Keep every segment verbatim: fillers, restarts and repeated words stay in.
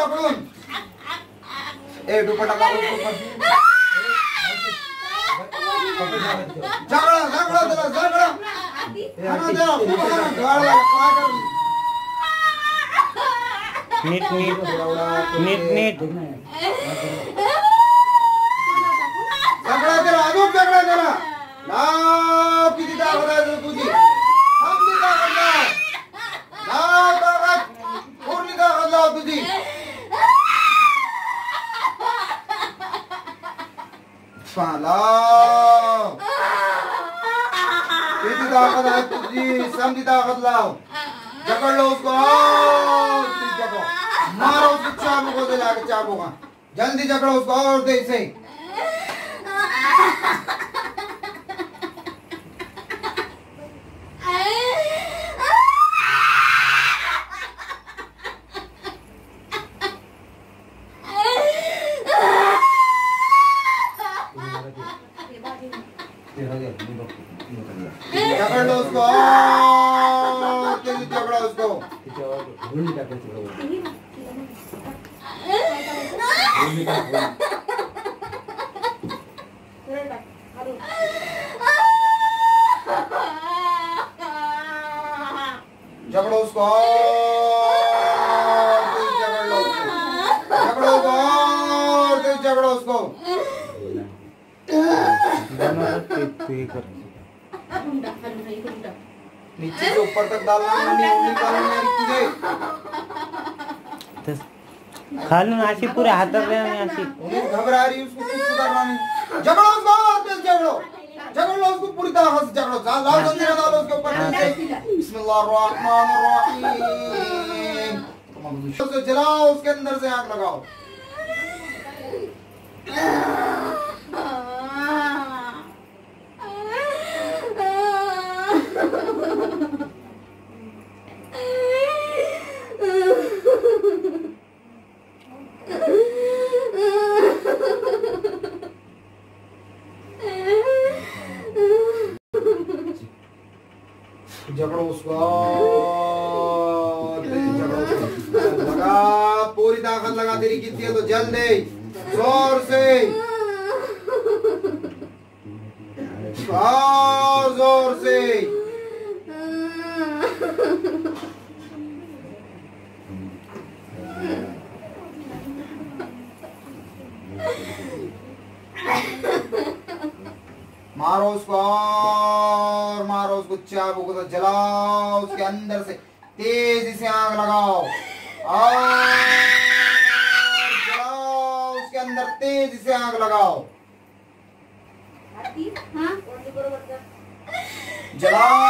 पकडून ए दुपट्टा लाव ऊपर झगड़ा झगड़ा चला झगड़ा खाना दे गाड़ लगा काय कर नीट नीट नीट नीट झगड़ा करा अजून झगड़ा करा लाव किती ताकद आहे तुझी समजी ताकद लाव लाव ताकद पूर्ण ताकद लाव तुझी लाव किती ताकद आहे तुझी समझी ताकद लाव जकड़ लो उसको जकड़ो मारो उसको चाबू को दे लाके चाबू का जल्दी जकड़ो उसको और तेज से जकड़ लो उसको तेजी जकड़ो उसको जकड़ो उसको जकड़ लो जकड़ो उसको तेजी जकड़ो उसको नीचे से ऊपर तक डालना नहीं निकालना है तुझे खालून अशी पुरे हातात अशी घबरा रही उसको कुछ सुधारना नहीं जकड़ो उसको तेज जकड़ो जकड़ लो उसको पूरी तरह से जकड़ो लाओ जल्दी डालो उसके ऊपर बिस्मिल्लाहिर्रहमानिर्रहीम उसको जलाओ उसके अंदर से आग लगाओ जकड़ो उसको जकड़ो उसको लगा पूरी ताकत लगा तेरी कितनी है तो जल दे जोर से और जोर से मारो उसको और मारो उसको चाबू को तो जलाओ उसके अंदर से तेजी से आग लगाओ और जलाओ उसके अंदर तेजी से आग लगाओ जलाओ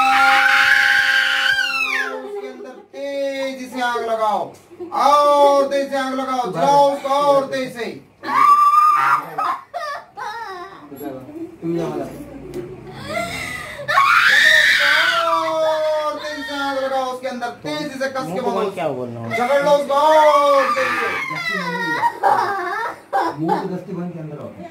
उसके अंदर तेजी से आग लगाओ और तेजी से आग लगाओ जलाओ उसको और तेजी से उसके अंदर तेजी से कस के बोलो क्या बोलना जकड़ लो उसको और तेजी से मुंह से दस्ती बन के अंदर आओ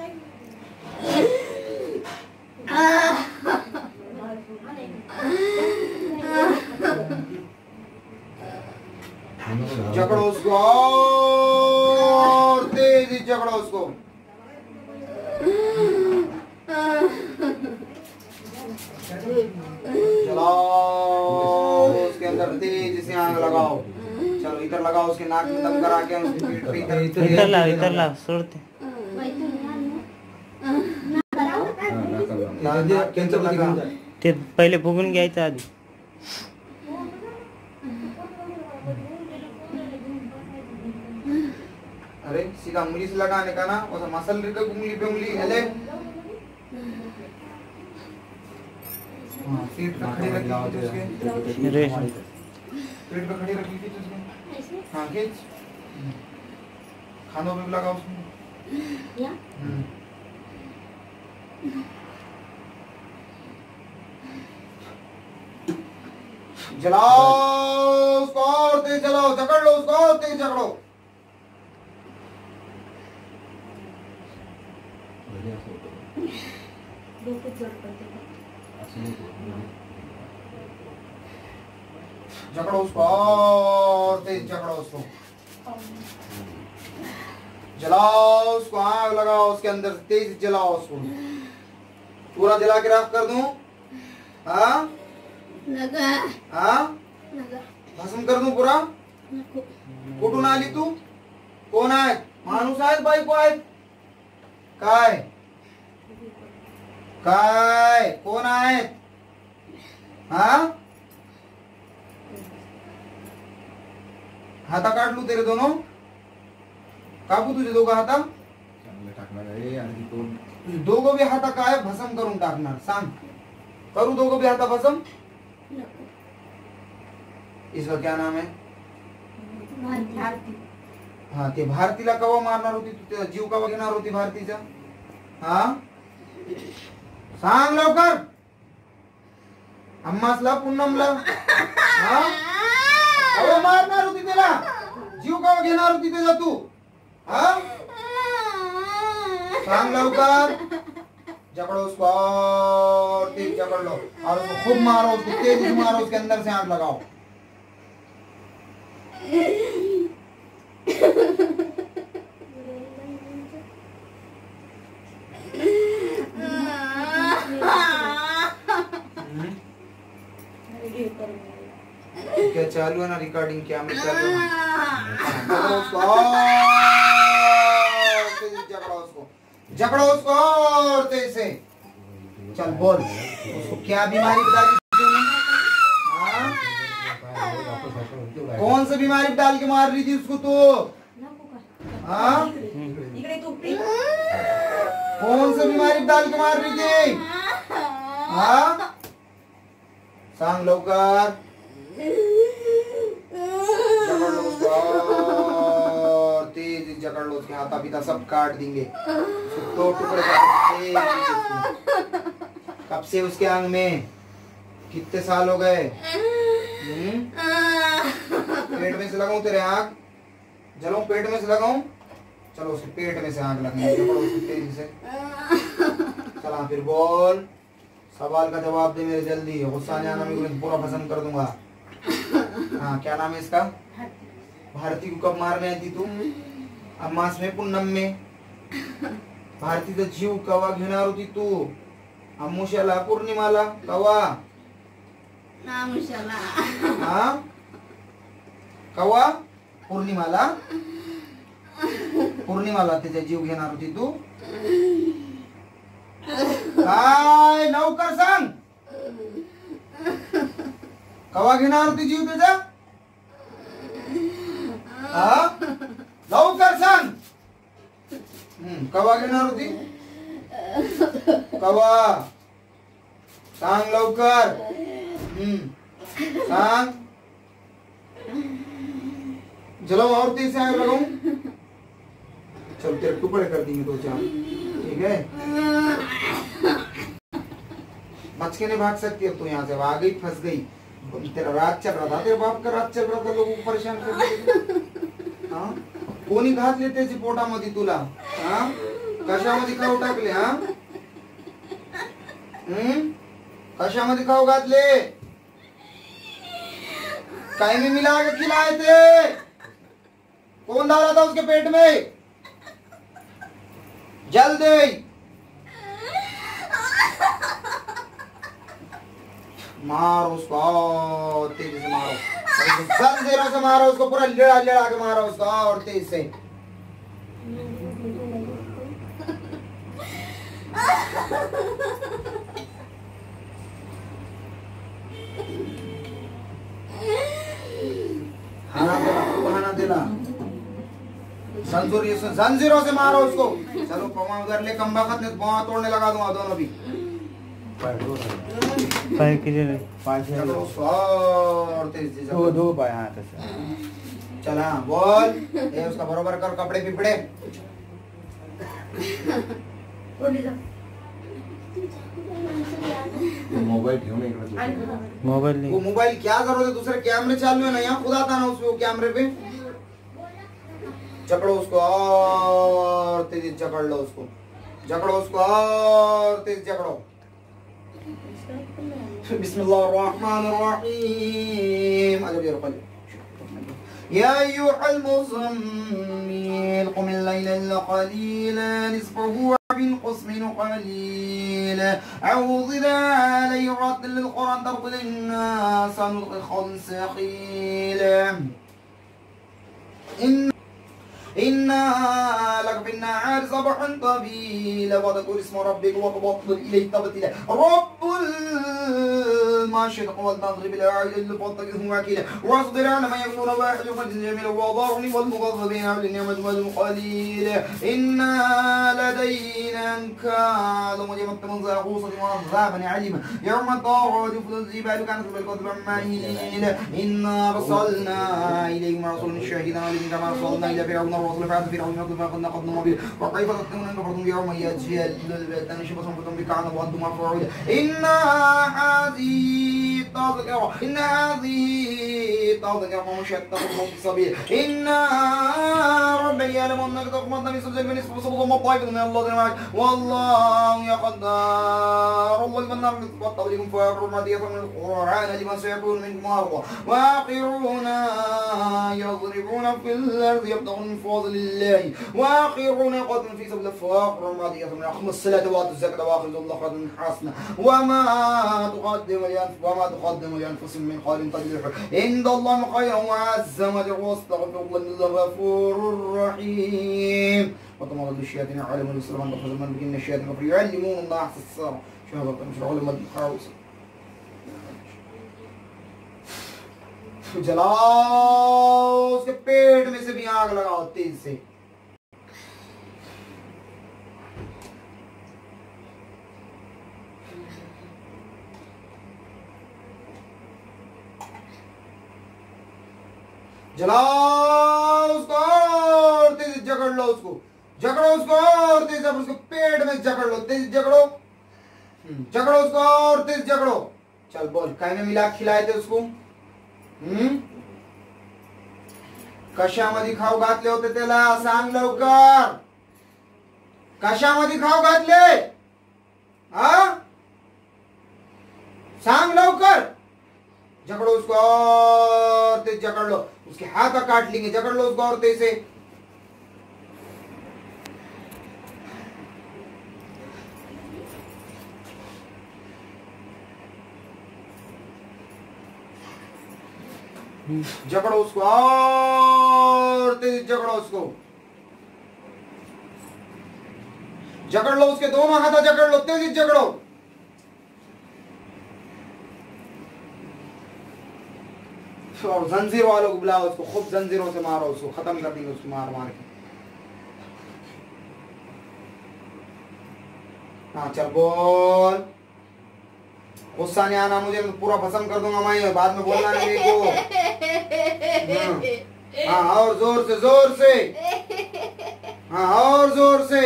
जकड़ो उसको और तेजी जकड़ो उसको चलाओ उसके अंदर तेजी से आग लगाओ चलो इधर लगाओ उसके नाक में दम करा के उसकी पीठ पे इधर इधर ला इधर ला सोडते ते पहिले फुगून घ्यायचं आधी अरे सीधा उंगली से लगाने का ना वैसा मसल रही उंगली पे उंगली हेले सीट पे खड़ी रखी उसके पेट पे खड़ी रखी थी उसके हाँ खींच खानों पे भी लगा उसमें जलाओ उसको और तेज जलाओ जकड़ लो उसको और तेज जकड़ो जकड़ो उसको और तेज जकड़ो उसको जलाओ उसको, आग लगाओ उसके अंदर, तेज जलाओ उसको, पूरा जला के राख कर दूं? हाँ हाँ, भस्म कर दूं पूरा? कुठून आली तू? कोण आहे? माणूस आहेत बायको आहेत? काय काय कोण आहेत? हा, हाता काढलू तेरे दोनों, कापू तुझे दोघं हाता? चांगलं टाकणार आहे आणि दोन तुझे दोघं बी हाता काय भस्म करून टाकणार? सांग, करू दोघं बी हाता भस्म? इसका क्या नाम है? हा, ते भारतीला कवा मारणार होती तू? त्याचा जीव कवा घेणार होती भारतीचा? हा, सांग लवकर. अम्मासला पुन्नमला हा, कवा मारणार होती त्याला? जीव कवा घेणार होती त्याचा तू? हा, सांग लवकर. जकड़ो उसको और तेज जकड़ लो और उसको खूब मारो, उसको तेज से मारो, उसके अंदर से आग लगाओ. क्या चालू है ना रिकॉर्डिंग? क्या मैं चालू है? जकड़ो उसको और तेज जकड़ो उसको, जकड़ो उसको और तेज से. चल बोल, उसको क्या बीमारी बता दी तूने? हाँ, कौन सी बीमारी डाल के मार रही थी उसको तू? हाँ, कौन सी बीमारी डाल के मार रही थी? हाँ, सांग लवकर. जकड़ लो उसको और तेज जकड़ लो, उसके हाथा पीता सब काट देंगे, दो टुकड़े काट. कब से उसके अंग में? कितने साल हो गए? पेट में से लगाऊं तेरे आग? जलो पेट में से लगाऊं? चलो उसके पेट में से आग लगाएंगे. जकड़ो उसको तेजी से. चला फिर बोल, सवाल का जवाब दे मेरे जल्दी, गुस्सा नहीं आना, मैं पूरा भस्म कर दूंगा. हाँ, क्या नाम है इसका? भारती को कब मारने आई थी तू? अम्मास में पुन्नम में? भारतीचा जीव कवा घेणार होती तू? अमुष्याला पौर्णिमाला कवा? हाँ, कवा? पौर्णिमाला? पौर्णिमाला त्याचा जीव घेणार होती तू? काय लवकर सांग, कवा घेणार होती जीव त्याचा? हा, लवकर सांग. हम्म, कवा घेणार होती? कवा? सांग लवकर. हम्म, सांग. जलो और तेज से आग लगाऊं? चल तेरे टुकड़े कर देंगे दो चार, ठीक है? बच के नहीं भाग सकती अब तू यहाँ से, आ गई फंस गई. तेरा रात चल रहा था, तेरे बाप का रात चल रहा था, लोगों को परेशान कर दिया. हाँ, कोणी घातले त्याची पोटामध्ये तुला? हाँ, कशामध्ये खाऊ टाकले? हाँ, हम्म, कशामध्ये खाऊ घातले? काय में मिला के खिलाए थे? कौन डाला था उसके पेट में? जल्दी मारो उसको, तेजी से मारो, जंजीरों से मारो उसको, पूरा लेड़ा लेड़ा के मारो उसको और तेज से. खाना देला, खाना देला, जंजीरों से जंजीरों से मारो उसको. चलो पवा उधर ले, कम वक्त नहीं तो तोड़ने लगा दूंगा दोनों भी. पाय किधर है? पाय से चलो और तेज से दो दो पाय हाथ से. चला बोल, ये उसका बरोबर कर, कपड़े पिपड़े. मोबाईल ठेवून इकडे. मोबाईल वो नहीं. मोबाइल क्या जरूरत है? दूसरे कैमरे चालू है ना, यहाँ खुदा था ना उसपे, वो कैमरे पे. जकड़ो उसको और तेज जकड़ लो उसको, जकड़ो उसको और तेज जकड़ो. बिस्मिल्लाहिर्रहमानिर्रहीम. अजब यार पहले या अय्युहल मुज़म्मिल क़ुम अल-लैला इल्ला क़लीलन निस्फ़हु वंक़ुस मिन्हु क़लीलन अऊज़ बिल्लाहि मिनल क़ुरआन तरतिला सनुल्क़ि क़ौलन सक़ीला إنا لك في النهار صبحا طويلا واذكر اسم ربك وتبتل إليه تبتيلا رب المشرق والمغرب لا إله إلا هو فاتخذه وكيلا واصبر على ما يقولون واحلف جميلا وذرني والمكذبين بالنعمة والقليل إنا لدينا أنكالا وجمعت من زاغوصة وعذابا عليما يوم تعرج الجبال كانت بالكتب مهيلا إنا أرسلنا إليهم رسولا شاهدا عليهم كما أرسلنا إلى فرعون الرسول فعاد فرعون يقول فقد نقضنا مبين وكيف تتقون أن كفرتم بيوم يأتي البيت أن شبه صنفتم بكعنا وأنتم مفعول إن هذه تذكرة إن هذه تذكرة ومشتقة سبيل إن ربي يعلم أنك تقوم من سبيل بالنسبة وصبغ طائفة من الله معك والله يقدر الله لمن نار قبلكم فأقروا ما من القرآن لمن سيكون منكم مرضى وآخرون يضربون في الأرض يبتغون من فضل الله وآخرون يقاتلون في سبيل الله فأقروا ما من أقم الصلاة وآتوا الزكاة وآخذوا الله خيرا حسنا وما تقدم لأنفسكم وما تقدم لأنفسكم من خير تجدوه عند الله خيرا وعز وجل واستغفر الله إن الله غفور رحيم وتمرض الشياطين على من يسلم عند خزر من بجن الشياطين فيعلمون الله أحسن الصلاة شهادة مش علماء الخاوس जलाओ उसके पेट में से भी आग लगाओ तेज से जलाओ उसको और तेज जकड़ लो उसको जकड़ो उसको और तेज उसको पेट में जकड़ लो तेज जकड़ो जकड़ो उसको और तेज जकड़ो चल बोल काय में मिला खिलाए थे उसको हम्म कशामध्ये खाऊ घातले होते त्याला सांग लवकर कशामध्ये खाऊ घातले हा सांग लवकर जकड़ो उसको और तेज जकड़ लो उसके हाथ काट लेंगे जकड़ लो उसको और तेज से जकड़ो उसको और तेज जकड़ो उसको जकड़ लो उसके दोनों हाथ जकड़ लो तेजी जकड़ो और जंजीर वालों को बुलाओ उसको खूब जंजीरों से मारो उसको खत्म कर देंगे उसको मार मार के हाँ चल बोल गुस्सा नहीं आना मुझे तो पूरा भस्म कर दूंगा मैं बाद में बोलना नहीं मेरे को हाँ और जोर से जोर से हाँ और जोर से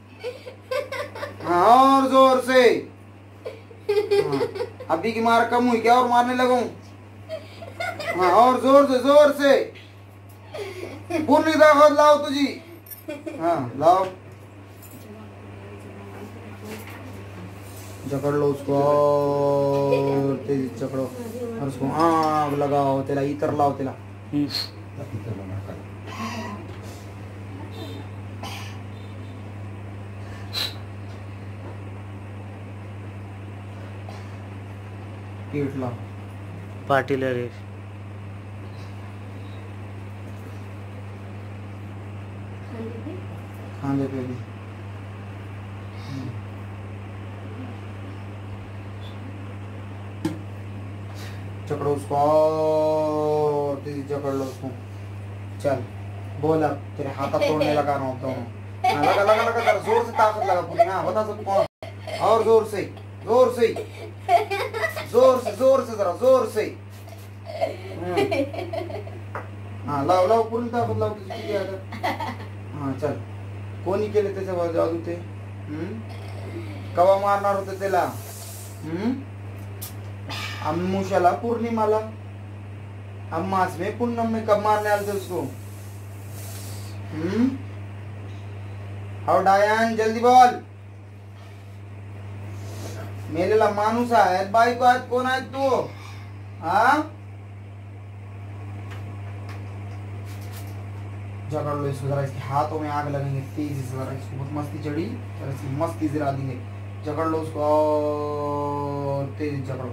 हाँ और जोर से हाँ, अभी की मार कम हुई क्या और मारने लगूं हाँ और जोर से जोर से पूरी ताकत लाओ तुझी हाँ लाओ जकड़ लो उसको और तेजी जकड़ो और उसको आग लगाओ तेला इतर लाओ तेला पीठ लाओ पाटील रे खांदे पे भी जकड़ो उसको और तेजी जकड़ लो उसको चल बोल अब तेरे हाथ तोड़ने लगा रहा हूँ दोनों हाँ, लगा लगा लगा कर जोर से ताकत लगा पूरी हाँ बता सबको और जोर से जोर से जोर से जोर से जरा जोर से हाँ लाओ लाओ पूरी ताकत लाओ किसी हाँ चल कोणी केले त्याच्या जादू ते कवा मारणार होते त्याला अम्मुशाला पूर्णिमाला अम्मास में पूनम में कब मारने आते उसको हम्म और डायन जल्दी बोल मेलेला माणूस आहे बायको आहेत कोण आहेत तू हा जकड़ लो इसको जरा, इसके हाथों में आग लगेंगे तेजी से, जरा इसको बहुत मस्ती चढ़ी, जरा इसकी मस्ती जला देंगे। जकड़ लो उसको और तेजी जकड़ो।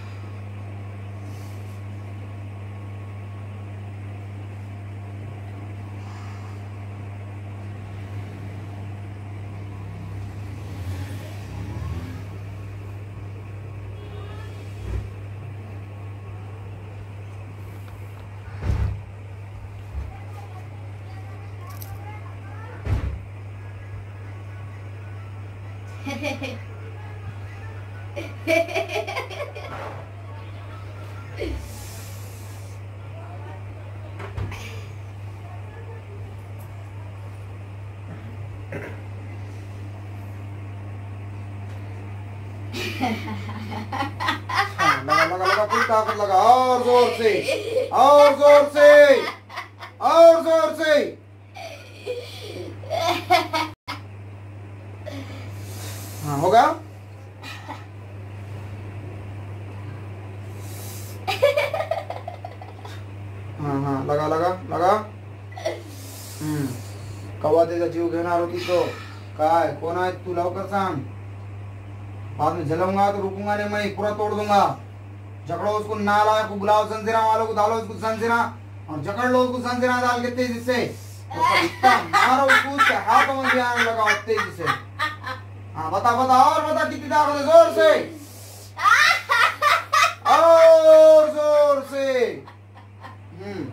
लगा लगा लगा पूरी ताकत लगा, और जोर से, और जोर से, और जोर से। हाँ होगा। हाँ हाँ लगा लगा लगा। हम्म कवा त्याचा जीव घेणार होती तो काय, कोण आहे तू, लवकर सांग, बाद में जलूंगा तो रुकूंगा नहीं, मैं पूरा तोड़ दूंगा। जकड़ो उसको, नाला को बुलाओ, संजीरा वालों को डालो उसको संजीरा, और जकड़ लो उसको संजीरा डाल के तेजी से, मारो उसको, उसके हाथों में भी आग लगाओ तेजी से। हाँ बता बता, और बता कितनी ताकत है, जोर से, और जोर से। हम्म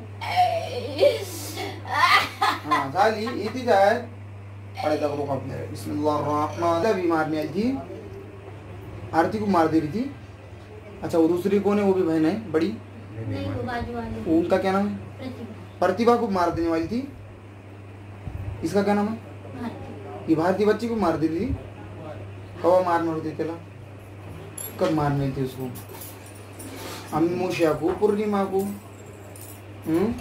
हाँ झाली इतनी जाए। अरे तक रुक अपने, बिस्मिल्लाह भी मारने आई थी, आरती को मार दे रही थी। अच्छा वो दूसरी कौन है, वो भी बहन है बड़ी, नहीं वो बाजू वाली, उनका क्या नाम है, प्रतिभा। प्रतिभा को मार देने वाली थी। इसका क्या नाम है, भारती। ये भारतीय बच्ची को मार दी थी। कब मारने होती तेला, कब मारने थी उसको, अमीमुशिया को, पूर्णिमा को। हम्म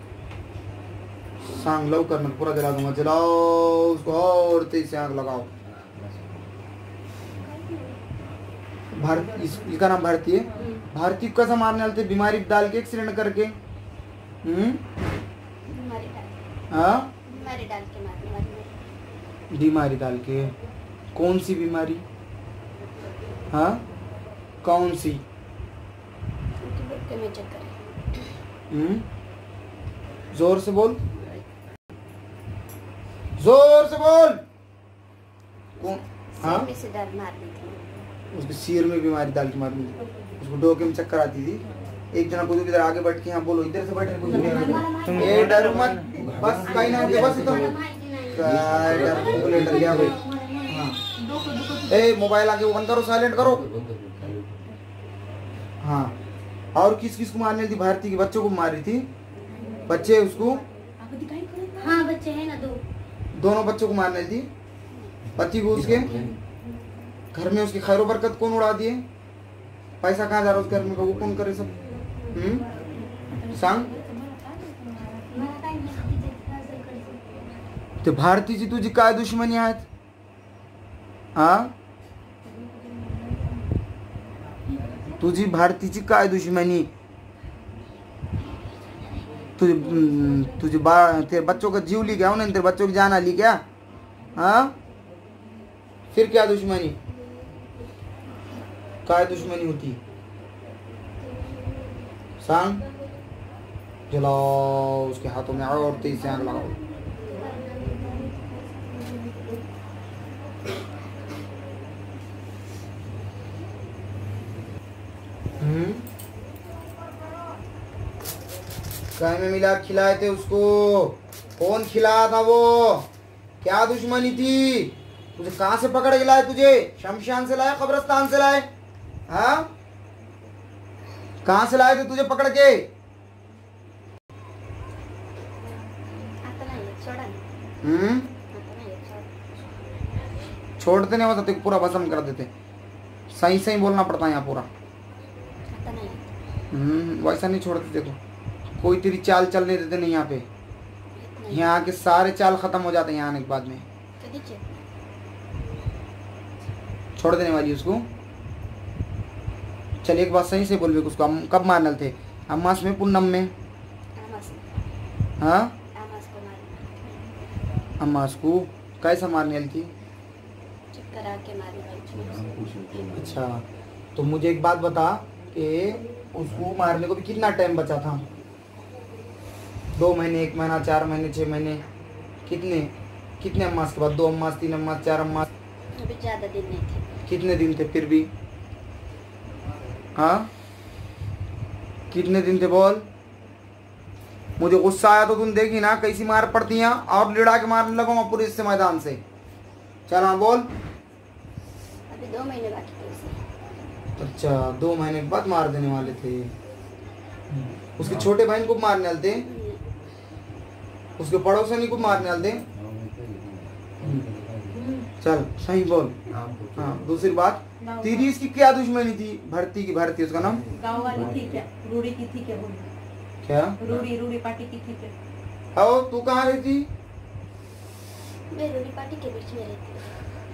सांग लवकर मैं पूरा जला दूंगा, जलाओ उसको और तेज से आग लगाओ। भारत, इसका नाम भारती है। भारती को कैसा मारने वाले थे, बीमारी डाल के, एक्सीडेंट करके। हम्म बीमारी डाल, हाँ बीमारी डाल के मारने वाली। बीमारी डाल के, कौन सी बीमारी, हाँ कौन सी, उनके गुर्दे में चक्कर है। हम्म जोर से बोल, जोर से बोल। कौन, हाँ सिर में से डाल मारनी थी, उसके सिर में बीमारी डाल के मारनी थी, उसको डोके में चक्कर आती थी। एक जना कुछ इधर आगे बैठ के, यहाँ बोलो, इधर से बैठ के कुछ ये डर मत, बस कहीं ना होके, बस तुम डर गया भाई। हाँ ए मोबाइल आगे वो बंद करो, साइलेंट करो। हाँ और किस किस को मारनी थी, भारती के बच्चों को मारी थी, बच्चे उसको, हाँ बच्चे हैं ना दो, दोनों बच्चों को मारने थी। पति को उसके घर में, उसकी खैर बरकत कौन उड़ा दिए, पैसा कहाँ जा रहा उस घर में, वो कौन करे सब। हम्म सांग ते भारतीची तुझी काय दुश्मनी आहेत, हा तुझी भारतीची काय दुश्मनी, तुझे तुझे बा तेरे बच्चों का जीव ली गया उन्होंने, तेरे बच्चों की जान ली क्या, हाँ फिर क्या दुश्मनी, काय दुश्मनी होती, सांग। जलाओ उसके हाथों में आग और तेज से आग लगाओ। हम्म काय में मिला खिलाए थे उसको, कौन खिलाया था वो, क्या दुश्मनी थी, तुझे कहां से पकड़ के लाए, तुझे शमशान से लाए, कब्रिस्तान से लाए, हाँ कहां से लाए थे तुझे पकड़ के। आता नाही येत, सोडा ना, हम्म आता नाही येत, सोडा। छोड़ते नहीं, बस पूरा भस्म कर देते, सही सही बोलना पड़ता है यहाँ पूरा। आता नाही येत, हम्म वैसा नहीं छोड़ते, देखो कोई तेरी चाल चलने देते नहीं यहाँ पे, येत नाही। यहाँ के सारे चाल खत्म हो जाते हैं यहाँ आने के बाद में। कधीच येत नाही। छोड़ देने वाली उसको। चल एक बात सही से बोल, उसको हम कब मारने थे, अम्मास में पूनम में, आमास नाही, हाँ आमास को मारना। अम्मा उसको कैसा मारने वाली थी? चक्कर आके मारी भाई। अच्छा, तो मुझे एक बात बता कि उसको मारने को भी कितना टाइम बचा था? दो महीने, एक महीना, चार महीने, छह महीने, कितने कितने अम्मास के बाद? दो अम्मास, तीन अम्मास, चार अम्मास? अभी ज्यादा दिन नहीं थे। कितने दिन थे फिर भी? हाँ, कितने दिन थे बोल? मुझे गुस्सा आया तो तुम देखी ना कैसी मार पड़ती है, और लिड़ा के मारने लगूंगा पूरे इससे मैदान से। चल हाँ बोल। अभी दो महीने बाकी थे उसे। अच्छा, दो महीने के बाद मार देने वाले थे। उसके छोटे बहन को मारने वाले थे, उसके पड़ोसी को मारने वाले थे। चल सही बोल। हाँ, दूसरी बात, तेरी इसकी क्या दुश्मनी थी? भरती की, भरती उसका नाम? गाँव वाली थी क्या? रूड़ी की थी क्या? वो क्या? रूड़ी रूड़ी पार्टी की थी क्या? आओ, तू कहाँ रहती? मैं रूड़ी पार्टी के बीच में रहती हूँ।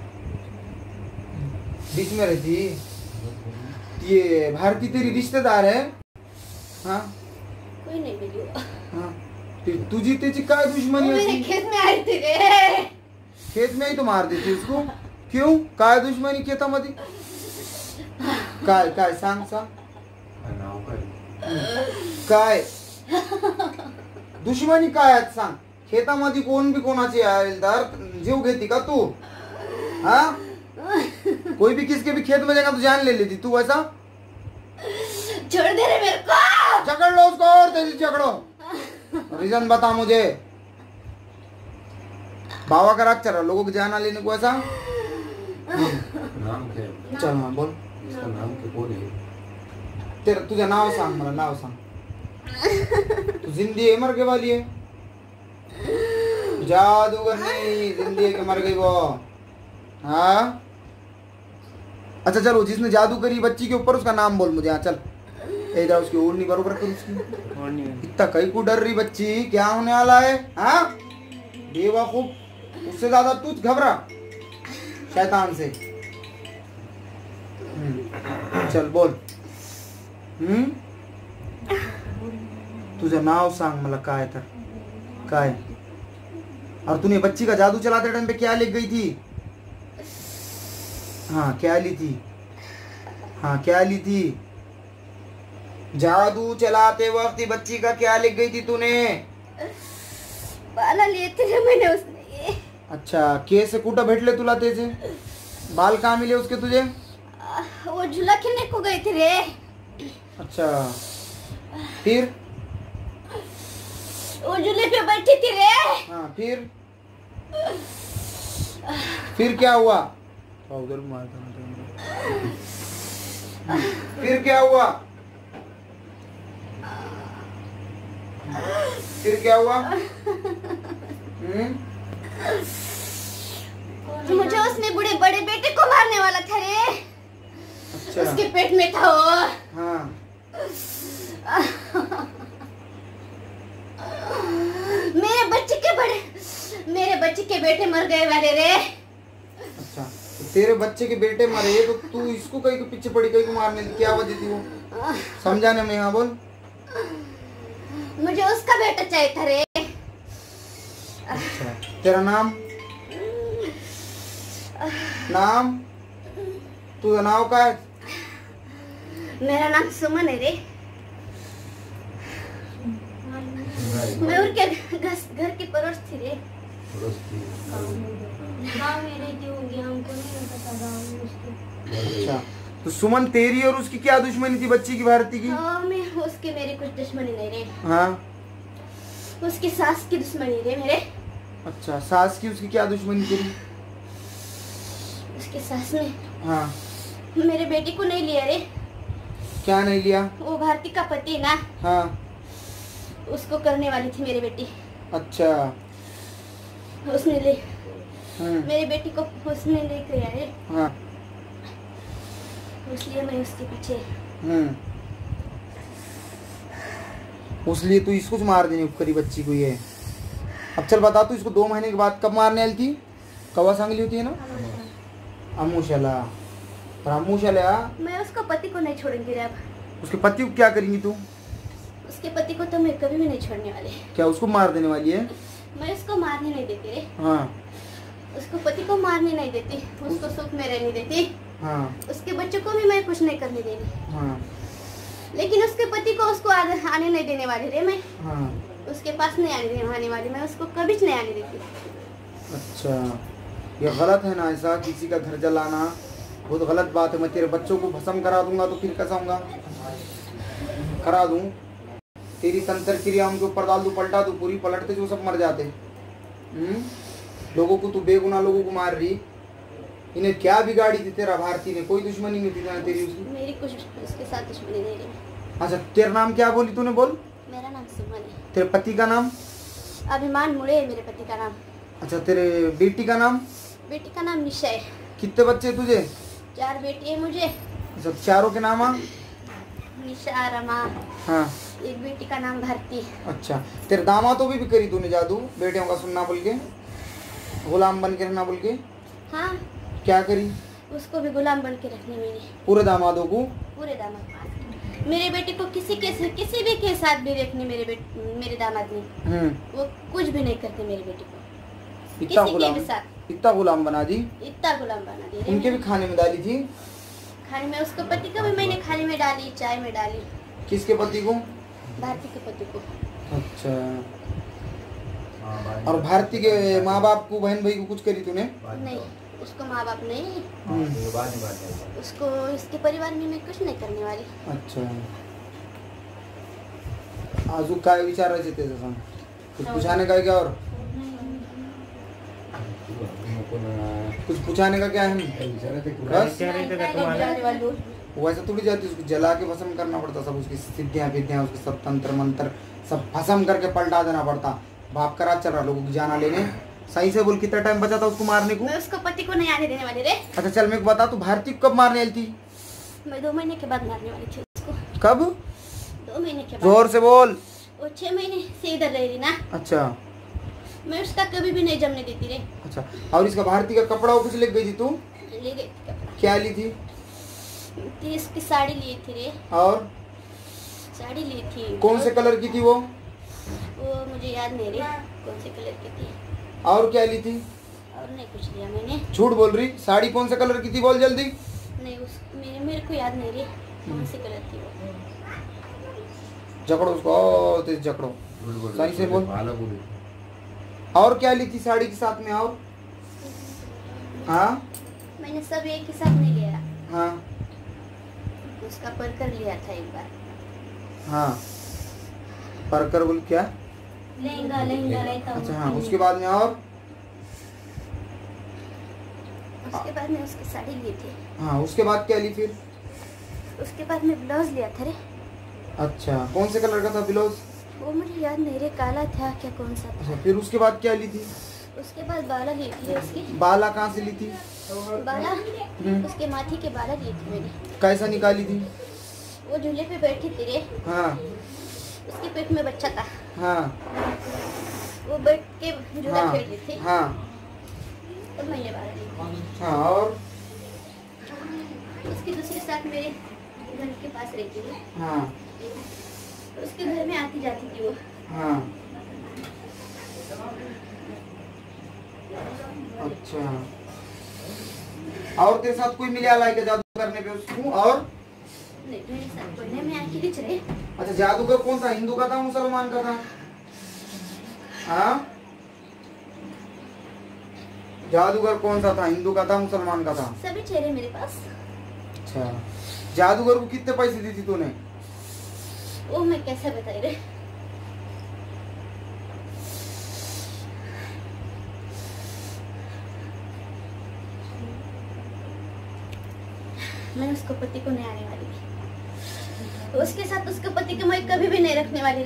बीच में रहती? ये भारती तेरी रिश्तेदार है? हाँ, कोई नहीं मिली। हाँ, फिर तुझी तेजी क्या दुश्मनी वो मेरे होती? खेत में आई थी रे। खेत में ही तो मार देती उसको। क्यों? काय दुश्मनी खेता मध्ये? काय काय सांग सांग काय दुश्मनी काय आहे सांग? खेतामध्ये कोण बी कोणाची आहे तर जीव घेती का तू? हाँ, कोई भी किसके भी खेत में जाएगा तो जान ले लेती तू ऐसा? छोड़ दे रे मेरे को। झगड़ लो उसको और तेजी झगड़ो। रीजन बता मुझे। बाबा का राग चल रहा, लोगों को जाना लेने को ऐसा? नाम क्या? चल हाँ बोल। इसका नाम क्या बोल है? तेरा तुझे नाव सांग, मला नाव सांग। तू जिंदी है मर के वाली है? जादूगर नहीं, जिंदी है के मर गई वो। हाँ, अच्छा चलो, जिसने जादू करी बच्ची के ऊपर उसका नाम बोल मुझे। हाँ चल, इधर उसकी ओढ़नी बरोबर कर उसकी। इतना कहीं को डर रही बच्ची, क्या होने वाला है? हाँ, बेवकूफ, उससे ज्यादा तू घबरा शैतान से। चल बोल। हम्म, तुझं नाव सांग मला काय तर काय? और तूने बच्ची का जादू चलाते टाइम पे क्या लिख गई थी? हाँ, क्या ली थी? हाँ, क्या ली थी? जादू चलाते वक्त बच्ची का क्या लिख गई थी तूने? बाला लिए थे मैंने उसने। अच्छा, केस कुठं भेटले तुला त्याचे? बाल कहाँ मिले उसके तुझे? वो झूला खेलने को गई थी रे। अच्छा, फिर? वो झूले पे बैठी थी रे। हाँ, फिर? फिर क्या हुआ? उधर मार फिर क्या हुआ? फिर क्या हुआ? हम्म, मुझे उसने बड़े बड़े बेटे को मारने वाला था रे। अच्छा, उसके पेट में था वो। हाँ, मेरे बच्चे के बड़े मेरे बच्चे के बेटे मर गए वाले रे। अच्छा, तो तेरे बच्चे के बेटे मरे तो तू इसको कहीं को पीछे पड़ी, कहीं को मारने की क्या वजह थी वो? समझाने में। हाँ बोल। मुझे उसका बेटा चाहिए था रे। अच्छा, तेरा नाम? नाम? तुझा नाव काय? मेरा नाम सुमन है रे। मैं उनके घर घर की पड़ोस थी रे। गाँव में रहती होंगी, हमको नहीं पता गाँव में उसकी। अच्छा, तो सुमन तेरी और उसकी क्या दुश्मनी थी बच्ची की, भारती की? हाँ, मैं उसके मेरी कुछ दुश्मनी नहीं रे। हाँ, उसकी सास की दुश्मनी रे मेरे। अच्छा, सास की उसकी क्या दुश्मनी तेरी? उसकी सास ने हाँ, मेरे बेटी को नहीं लिया रे। क्या नहीं लिया? वो भारती का पति ना, हाँ, उसको करने वाली थी मेरी बेटी। अच्छा, उसने ले हम्म, मेरी बेटी को उसने लेकर आया रे। हाँ, इसलिए मैं उसके पीछे। हम्म, उसलिए तू इसको मार देने को करी बच्ची को ये। अब चल बता, तू इसको दो महीने के बाद कब मारने वाली थी? कवा सांगली होती है ना, अमूशला। और अमूशला, मैं उसको पति को नहीं छोड़ूंगी रे अब। उसके पति को क्या करेंगी तू? उसके पति को तो मैं कभी भी नहीं छोड़ने वाली। क्या उसको मार देने वाली है? मैं उसको मारने नहीं देती रे। हाँ उसको पति को मारने नहीं देती, उसको सुख में रहने देती। हाँ उसके बच्चों को भी मैं कुछ नहीं करने देनी। हाँ लेकिन उसके पति को उसको आने आने नहीं देने वाली रे मैं। हाँ। उसके पास नहीं आने देने आने वाली मैं, उसको कभी नहीं आने देती। अच्छा, ये गलत है ना, ऐसा किसी का घर जलाना बहुत गलत बात है। मैं तेरे बच्चों को भस्म करा दूंगा तो फिर कैसा होगा? करा दूं, तेरी तंत्र क्रिया उनके ऊपर डाल दूं, पलटा दूं, पूरी पलटते जो सब मर जाते। हम्म लोगों को तू बेगुनाह लोगों को मार रही, इन्हें क्या बिगाड़ी थी तेरा भारती ने? कोई दुश्मनी नहीं थी ना तेरी उसकी? मेरी कुछ उसके साथ दुश्मनी नहीं रही। अच्छा, तेरा नाम क्या बोली तूने? बोल। मेरा नाम सुमन है। तेरे पति का नाम? अभिमान मुड़े है मेरे पति का नाम। अच्छा, तेरे बेटी का नाम? बेटी का नाम निशा है। कितने बच्चे तुझे? चार बेटी है मुझे। सब चारों के नाम? निशा, रमा। हाँ। एक बेटी का नाम भारती। अच्छा, तेरे दामादों भी, भी करी तूने जादू, बेटियों का सुनना बोल के, गुलाम बन के रहना बोल के? हाँ। क्या करी? उसको भी गुलाम बन के रखने मैंने। पूरे दामादों को? पूरे दामाद। मेरे बेटे को किसी के किसी भी के साथ भी रखनी मेरे बेटे मेरे दामाद ने, वो कुछ भी नहीं करते मेरे बेटे को। इतना किसी गुलाम, के भी साथ इतना गुलाम बना दी? इतना गुलाम बना दी। उनके भी खाने में डाली थी? खाने में उसको पति को भी मैंने खाने में डाली, चाय में डाली। किसके पति को? भारती के पति को। अच्छा, और भारती के माँ बाप को, बहन भाई को कुछ करी तूने? नहीं, उसको माँ बाप नहीं, हम्म। उसको इसके परिवार में मैं कुछ नहीं करने वाली। अच्छा, आजू काय विचार रहे थे सांग, कुछ पूछाने का है क्या? और कुछ पूछाने का क्या है? बस वैसा थोड़ी जाती, उसको जला के भस्म करना पड़ता, सब उसकी सिद्धियां विद्यां, उसके सब तंत्र मंत्र सब भस्म करके पलटा देना पड़ता। बाप का राज चल रहा लोगों की जाना लेने। सही से बोल, कितना टाइम बचा था उसको मारने को? मैं उसको पति को नहीं आने देने वाली रे। अच्छा चल, मेरे को बता, तू भारती को कब मारने आई थी? मैं दो महीने के बाद मारने वाली थी उसको। कब? दो महीने के बाद। जोर से बोल। वो छह महीने से इधर रह रही ना। अच्छा, मैं उसका कभी भी नहीं जमने देती रे। अच्छा, और इसका भारती का कपड़ा कुछ ले गई थी तू? ले गई थी कपड़ा। क्या ली थी? थी इसकी साड़ी ली थी रे। और साड़ी ली थी। कौन से कलर की थी वो? वो मुझे याद नहीं रे कौन से कलर की थी। और क्या ली थी? और नहीं कुछ लिया मैंने। झूठ बोल रही, साड़ी कौन से कलर की थी? बोल जल्दी। नहीं, उस मेरे मेरे को याद नहीं रे कौन से कलर थी वो। जकड़ो उसको, तेज जकड़ो, सही से बोल। और क्या ली थी साड़ी के साथ में? और हाँ, मैंने सब एक ही साथ नहीं लिया। हाँ, उसका परकर लिया था एक बार। हाँ, परकर बोल क्या? लहंगा लहंगा रहता। अच्छा हाँ, उसके बाद में? और उसके बाद में उसकी साड़ी ली थी। हाँ, उसके बाद क्या ली फिर? उसके बाद में ब्लाउज लिया था रे। अच्छा, कौन से कलर का था ब्लाउज? वो मुझे याद नहीं रे, काला था क्या कौन सा था। अच्छा, फिर उसके बाद क्या ली थी? उसके बाद बाला ली थी उसकी। बाला कहाँ से ली थी? बाला हम्म। उसके माथे के बाला ली थी मैंने। कैसा निकाली थी? वो झूले पे बैठी थी रे। हाँ, उसके पेट में बच्चा था। हाँ, वो बैठ के झूला हाँ, खेल रही थी। हाँ, तब मैंने बाला ली थी। हाँ, और उसके दूसरे साथ मेरे घर के पास रहती थी। हाँ, उसके घर में आती जाती थी वो। हाँ, अच्छा, और तेरे साथ कोई मिला लाई क्या जादू करने पे उसको? और नहीं, मेरे साथ कोई नहीं, मैं अकेली चले। अच्छा, जादूगर कौन था? हिंदू का था, मुसलमान का था? हाँ, जादूगर कौन सा था? हिंदू का था, मुसलमान का था? सभी चेहरे मेरे पास। अच्छा, जादूगर को कितने पैसे दी थी तूने? वो मैं कैसे बताई रे। मैं उसको पति को नहीं आने वाली थी। उसके साथ उसके पति को मैं कभी भी नहीं रखने वाली रे।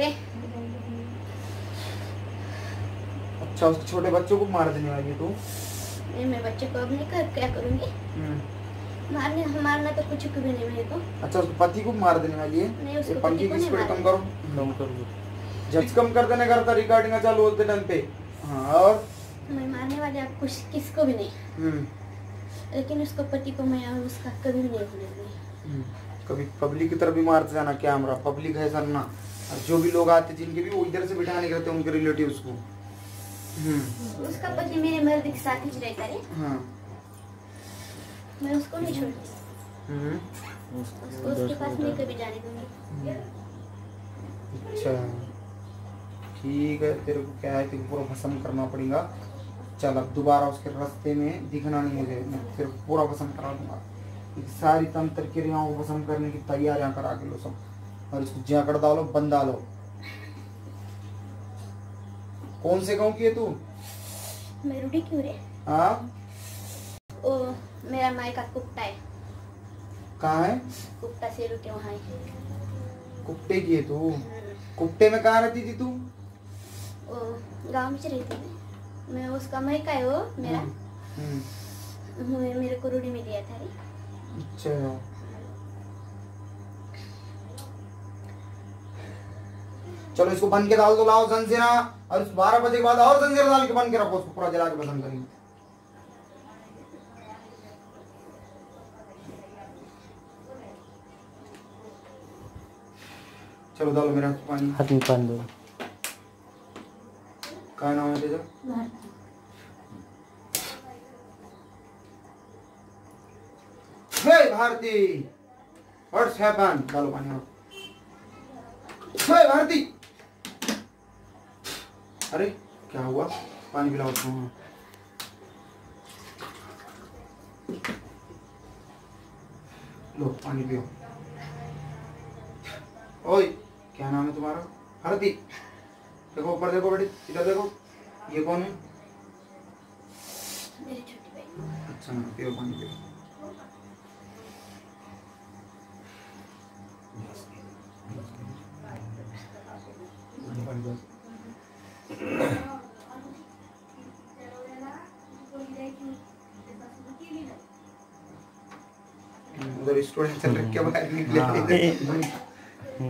अच्छा, उसके छोटे बच्चों को मार देने वाली है तू? नहीं, मैं बच्चे को अब नहीं कर क्या करूंगी। मारने मारना तो कुछ भी नहीं मेरे को। अच्छा, उसके पति को मार देने वाली है? नहीं, उसको ये पति पंखी को की नहीं स्पीड कम मारा। करो, कम कर। जब कम कर देने करता रिकॉर्डिंग चालू होते टाइम पे। हाँ, और मैं मारने वाली आप कुछ किसको भी नहीं, हम्म लेकिन उसको पति को मैं उसका कभी भी नहीं होने दूंगी। कभी पब्लिक की तरफ भी मारते जाना कैमरा, पब्लिक है सर ना, और जो भी लोग आते जिनके भी वो इधर से बिठाने करते उनके रिलेटिव्स को। हम्म उसका पति मेरे मर्द के साथ ही रहता है। हाँ मैं उसको नहीं छोड़ती, हम्म उसको उसके पास नहीं कभी जाने दूंगी। अच्छा ठीक है, तेरे को क्या है, तेरे को पूरा भस्म करना पड़ेगा। चल अब दोबारा उसके रास्ते में दिखना नहीं मुझे, मैं तेरे को पूरा भस्म करा दूंगा। सारी तंत्र क्रियाओं को भस्म करने की तैयारियां करा के लो सब, और इसको जकड़ डालो, बंद डालो। कौन से गांव की है तू? मैं रूढ़ी क्यों रे? हाँ ओ मेरा माई का कुप्ता है। कहाँ है? कुप्ता से रुके वहाँ है। कुप्टे की है तू? कुप्टे में कहाँ रहती थी तू? ओ गांव में रहती है मैं। उसका माई का है वो मेरा। हम्म मैं- मेरे को रूढ़ी में दिया था रे। अच्छा चलो इसको बंद के डाल दो, लाओ जंजीरा, और उस बारह बजे के बाद और जंजीरा डाल के बंद के रखो, उसको पूरा जला के बंद करेंगे। चलो डालो मेरा पानी। हाथ में पानी दो। क्या नाम है Teja? Hey Bharti, what's happen? डालो पानी और। हे भारती, अरे क्या हुआ? पानी पिलाओ उसको। हाँ। लो पानी पियो। ओए क्या नाम है तुम्हारा? भारती, देखो ऊपर देखो बेटी, इधर देखो, ये कौन है? मेरी छोटी बहन। अच्छा पियो पानी पियो। उधर स्टूडेंट चल रहे, क्या बाहर निकले? हम्म,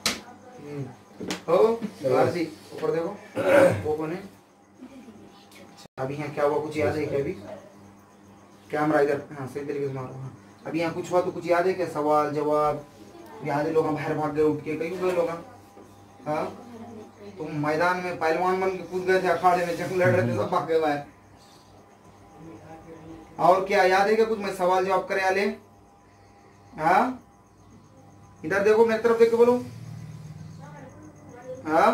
ओ भारती ऊपर देखो, वो कौन है? अभी यहाँ क्या हुआ, कुछ याद है क्या? अभी कैमरा इधर, हाँ सही तरीके से मारो। हाँ अभी यहाँ कुछ हुआ तो कुछ याद है क्या? सवाल जवाब याद है? लोग बाहर भाग गए, उठ के कहीं गए लोग? हाँ तुम मैदान में पहलवान बन के कूद गए थे, अखाड़े में जंग लड़ रहे थे, सब भाग गए बाहर। और क्या याद है क्या कुछ? मैं सवाल जवाब करे आले। हाँ इधर देखो, मेरी तरफ देख के बोलो। हाँ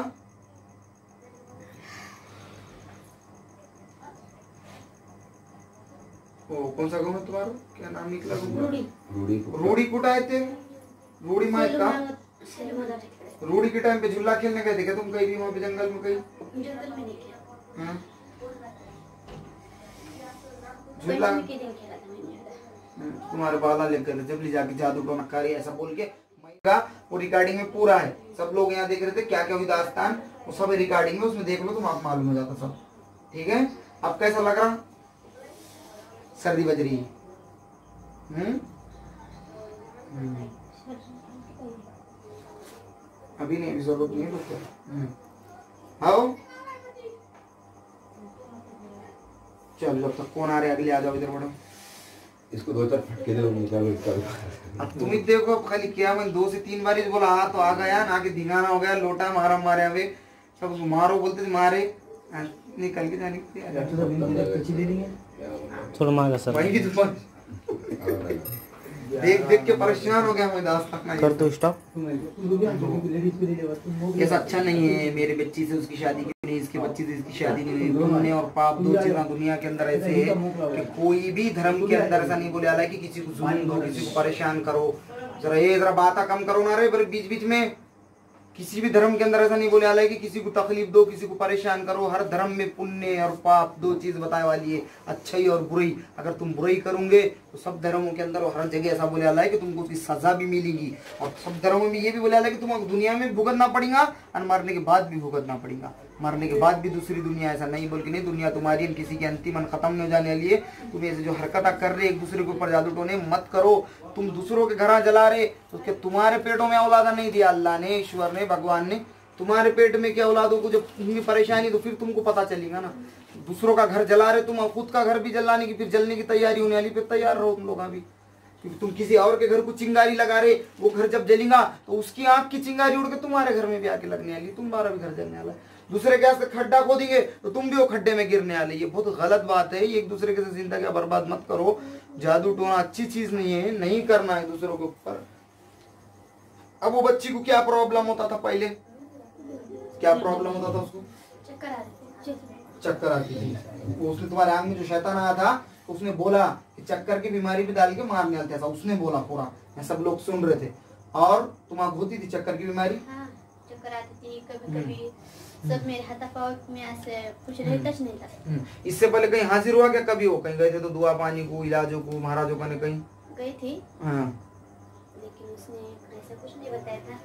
ओ कौन सा गाँव है तुम्हारा? क्या नाम निकला? रूढ़ी। रूढ़ी रूढ़ी कुटा है थे? रूढ़ी माइक का? रूढ़ी के टाइम पे झूला खेलने गए थे क्या तुम कहीं भी वहाँ पे जंगल में? कहीं जंगल में नहीं खेला। हाँ? झूला पंचमी के दिन खेला था मैंने। तुम्हारे बाला लेकर गए जब ले जाके जादू टोना करे ऐसा बोल के का वो रिकॉर्डिंग में पूरा है। सब लोग यहाँ देख रहे थे क्या क्या हुई दास्तान, वो सब रिकॉर्डिंग में, उसमें देख लो तुम, आप मालूम हो जाता सब। ठीक है अब कैसा लग रहा? सर्दी बज रही है? हम्म हम्म। अभी नहीं, अभी जरूरत नहीं है डॉक्टर। आओ चल, जब तक कौन आ रहे अगले आ जाओ, इधर बढ़ो। इसको दो चार फटके दे निकालो इसका। अब तुम ही देखो, खाली क्या मैं दो से तीन बार बोला आ तो आ गया ना, आगे धिंगाना हो गया, लोटा मारा मारे, अबे सब मारो बोलते थे, मारे निकल के जाने के लिए थोड़ा मांगा सर, वही की तो देख देख के परेशान हो गया मैं दास्तान। कर दो स्टॉप। कैसा अच्छा नहीं है, मेरे बच्ची से उसकी शादी क्यों नहीं, इसके बच्ची से इसकी शादी नहीं हुई। पुण्य और पाप दो चीजें दुनिया के अंदर ऐसे है कि कोई भी धर्म के अंदर ऐसा नहीं बोले आला कि किसी को जुल्म दो, किसी को परेशान करो। जरा ये जरा बात कम करो ना रे, बीच बीच में। किसी भी धर्म के अंदर ऐसा नहीं बोले आला है कि किसी को तकलीफ दो, किसी को परेशान करो। हर धर्म में पुण्य और पाप दो चीज बताए वाली है, अच्छाई और बुराई। अगर तुम बुराई करोगे तो सब धर्मों के अंदर और हर जगह ऐसा बोले आला है कि तुमको उसकी सजा भी मिलेगी। और सब धर्मों में ये भी बोले आला है कि तुमको दुनिया में भुगतना पड़ेगा और मरने के बाद भी भुगतना पड़ेगा। मरने के बाद भी दूसरी दुनिया, ऐसा नहीं बोल के नहीं, दुनिया तुम्हारी किसी की अंतिम खत्म नहीं हो जाने वाली है। तुम ऐसे जो हरकत कर रहे एक दूसरे के ऊपर जादू टोने मत करो। तुम दूसरों के घर जला रहे तो उसके तुम्हारे पेटों में औलादा नहीं दिया अल्लाह ने, ईश्वर ने, भगवान ने। तुम्हारे पेट में क्या औलादों को जब तुम्हें परेशानी तो फिर तुमको पता चलेगा ना। दूसरों का घर जला रहे तुम, और खुद का घर भी जलाने की फिर जलने की तैयारी होने वाली, फिर तैयार रहो तुम लोग अभी। क्योंकि तुम किसी और के घर को चिंगारी लगा रहे, वो घर जब जलेगा तो उसकी आंख की चिंगारी उड़ के तुम्हारे घर में भी आके लगने वाली, तुम्हारा भी घर जलने वाला है। दूसरे के से खड्डा खोदेंगे तो तुम भी वो खड्डे में गिरने वाले। ये बहुत गलत बात है, एक दूसरे के साथ जिंदगी बर्बाद मत करो। जादू टोना अच्छी चीज नहीं है, नहीं करना है दूसरों के ऊपर। अब वो बच्ची को क्या प्रॉब्लम होता था पहले, क्या प्रॉब्लम होता था उसको? चक्कर आती चक्कर आती थी। वो उसने तुम्हारे आंख में जो शैतान आया था उसने बोला कि चक्कर की बीमारी भी डाल के मारने वाले थे, उसने बोला पूरा, सब लोग सुन रहे थे। और तुम्हारा होती थी चक्कर की बीमारी? हाँ, चक्कर आती थी कभी कभी, सब मेरे हाथापाव में ऐसे कुछ रहता ही नहीं था। इससे पहले कहीं हाजिर हुआ क्या कभी? हो कहीं गए थे तो दुआ पानी को, इलाजों को, महाराजों का ने कहीं गई थी? हाँ। लेकिन उसने ऐसा कुछ नहीं बताया था।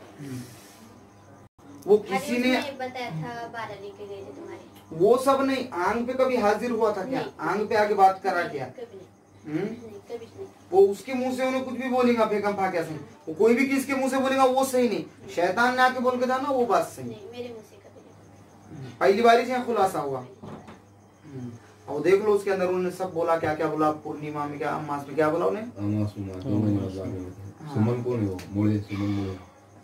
वो किसी ने बताया था बारह लेके गए थे तुम्हारे, वो सब नहीं। आंग पे कभी हाजिर हुआ था क्या? आंग पे आके बात करा क्या? कभी नहीं, हम्म? नहीं, कभी नहीं। वो उसके मुंह से उन्हें कुछ भी बोलेगा फेंकम फाके से, वो कोई भी किसके मुंह से बोलेगा वो सही नहीं। शैतान ने आके बोल के था ना वो बात सही। नहीं, मेरे मुंह से कभी नहीं। पहली बारी से खुलासा हुआ। और देख लो उसके अंदर उन्होंने सब बोला, क्या क्या बोला। पूर्णिमा में क्या, अमास में क्या बोला उन्हें? सुमन कौन है वो? मोड़े सुमन मोड़े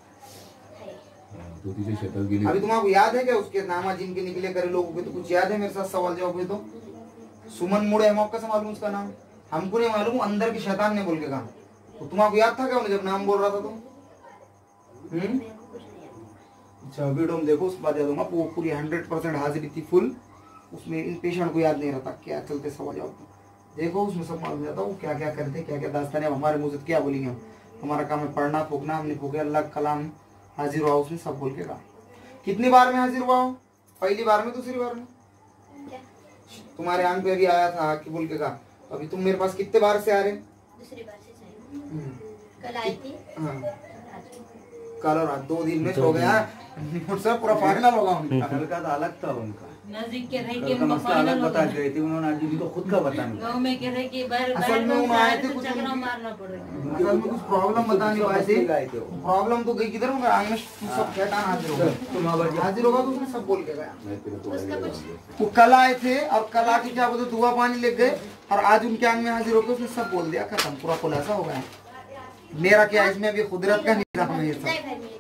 तो तीसरे शटर के लिए। अभी तुम्हारा याद है क्या उसके नामा जिनके निकले करे लोगों के? तो कुछ याद है मेरे साथ सवाल जवाब हुए तो? सुमन मुड़े है, आपका मालूम उसका नाम? हमको नहीं मालूम, अंदर के शैतान ने बोल के कहा। तो तुम्हारा याद था क्या उन्हें जब नाम बोल रहा था तो? हम्म? अच्छा वीडियो में देखो, उसके बाद याद होगा। वो पूरी हंड्रेड परसेंट हाजिरी थी फुल, उसमें इन पेशेंट को याद नहीं रहता क्या चलते सवाल जवाब। देखो उसमें सब मालूम जाता वो क्या क्या करते, क्या क्या दास्तान है। हमारे मुंह से क्या बोलेंगे हम? हमारा काम है पढ़ना फूकना, हमने फूके अल्लाह कलाम। हाजिर हुआ उसने सब बोल के कहा। कितनी बार में हाजिर हुआ हो? पहली बार में, दूसरी बार में? तुम्हारे आंख पे भी आया था कि बोल के कहा। अभी तुम मेरे पास कितने बार से आ रहे? दूसरी बार से चाहिए। कल आई थी। हाँ, कल और आज दो दिन में हो गया। सब पूरा फाइनल होगा उनका। कल का तो अलग था उनका, नजदीक के रह कल के का उनको मसला अलग फाइनल बता होगा। गए थे उन्होंने, आज उनको खुद का बताने गाँव में कह रहे कि बाहर असल बाहर में लोग वो से आए आए थे तो कुछ चक्रा उनकी- मारना पड़ेगा। असल में कुछ प्रॉब्लम बताने पाए थे। गए थे वो। प्रॉब्लम तो गई किधर होगा? आंख में सब शैतान हाजिर होगा। हाजिर होगा तो उसने सब बोल के गया। मैं तेरे को उसका कुछ वो कल आए थे और कल आके क्या बोलते दुआ पानी ले गए और आज उनके आंग में हाजिर होकर उसने सब बोल दिया। खत्म, पूरा खुलासा हो गया। मेरा क्या इसमें अभी कुदरत का निजाम है ये सब।